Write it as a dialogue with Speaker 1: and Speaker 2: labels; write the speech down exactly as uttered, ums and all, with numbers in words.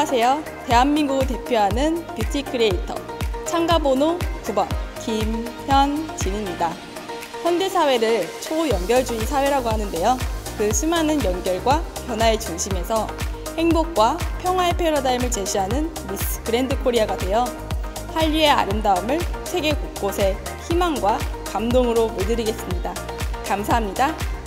Speaker 1: 안녕하세요. 대한민국을 대표하는 뷰티 크리에이터 참가번호 구 번 김현진입니다. 현대사회를 초연결주의 사회라고 하는데요. 그 수많은 연결과 변화의 중심에서 행복과 평화의 패러다임을 제시하는 미스 그랜드 코리아가 되어 한류의 아름다움을 세계 곳곳에 희망과 감동으로 물들이겠습니다. 감사합니다.